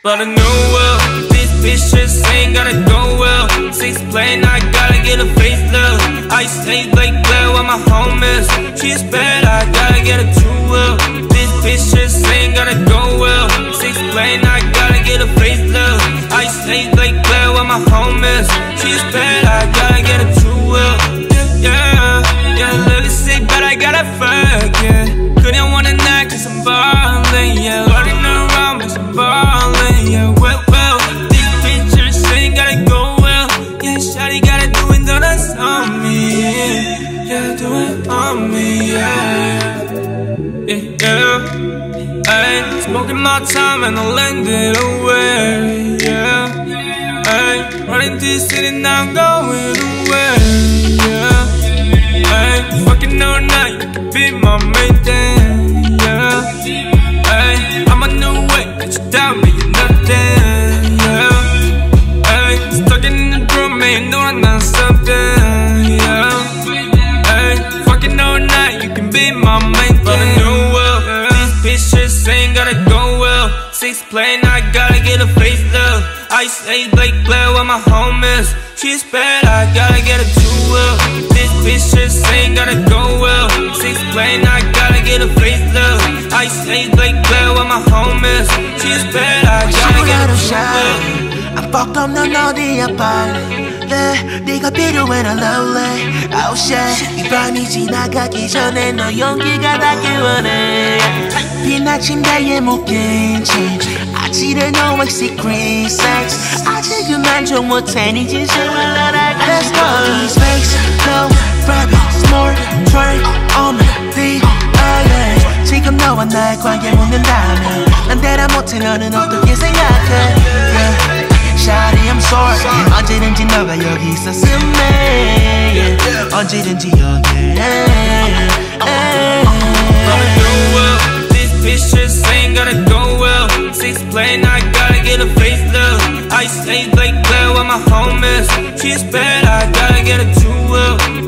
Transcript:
But I know well, this bitch just ain't gotta go well. 6 plane, I gotta get a facelift. I stay like Blair with my homies. She's bad, I gotta get a true well. This bitch just ain't gotta go well. 6 plane, I gotta get a facelift. I stay like Blair with my homies. She's bad, I gotta get a true well. Yeah, look at sick, but I gotta fuck, yeah. Couldn't wanna knock, cause I'm ballin', yeah. Running around, but I'm ballin', yeah. Well, these pictures ain't gotta go well. Yeah, shawty gotta do it, though that's on me, yeah. Do it on me, yeah. Ay, smoking my time and I landed away, yeah. Ay, running this city, now I'm going away, yeah. Ay, fucking all night, you can be my main thing, yeah. Ay, I'm a new way, let you down, but you're nothing, yeah. Ay, stuck in the room, man, knowing I'm something, yeah. Ay, fucking all night, you can be my main thing. But I know well, these bitches ain't gotta go well. 6 plane, I gotta get a facelift. I stay like Blair with my homies. She's bad, I gotta get a true well. This bitch just ain't gotta go well. 6 plane, I gotta get a facelift. I stay like Blair with my homies. She's bad, I gotta get a true well. I'm fucked up, 넌 어디야 빨리 네가 필요해 난 lonely Oh shit 이 밤이 지나가기 전에 너 용기가 닿길 원해 빛나 침대에 묶인 채 아찔해 너의 secret sex 아직은 만족 못해 네 진심을 알아가 Let's go Space, no, private, more, turn on the yeah. 지금 너와 나의 관계 묻는다면 난 대답 못해 너는 어떻게 생각해 yeah. Shawty I'm sorry 언제든지 너가 여기 있었으면 yeah. 언제든지 여기 But I know well, this bitch just ain't gotta go well. 6 plane, I gotta get a facelift. I stay like Blair with my homies. She's bad, I gotta get a true well.